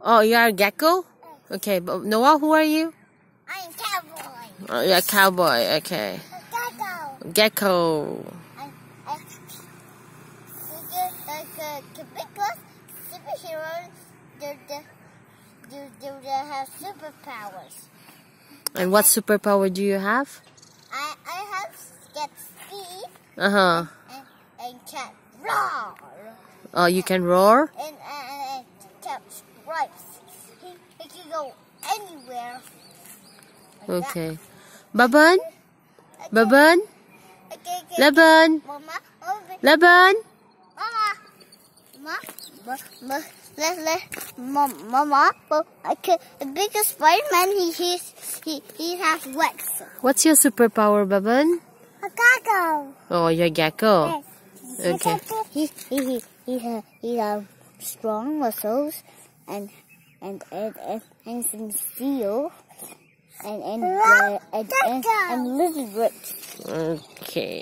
Oh, you are a gecko? Okay, but Noah, who are you? I'm cowboy. Oh, you're a cowboy. Okay. Gecko. Gecko. Because superheroes, they have superpowers. And what superpower do you have? I have get speed Uh-huh. and can roar. Oh, you can roar? And catch stripes. He can go anywhere. Like Okay. Baban? Baban? Laban? Mama, Laban? Mama, the biggest Spider-Man, he has legs. What's your superpower, Baban? A gecko. Oh, you're a gecko. Yes. Okay. He has strong muscles and some steel and lizard roots. Okay.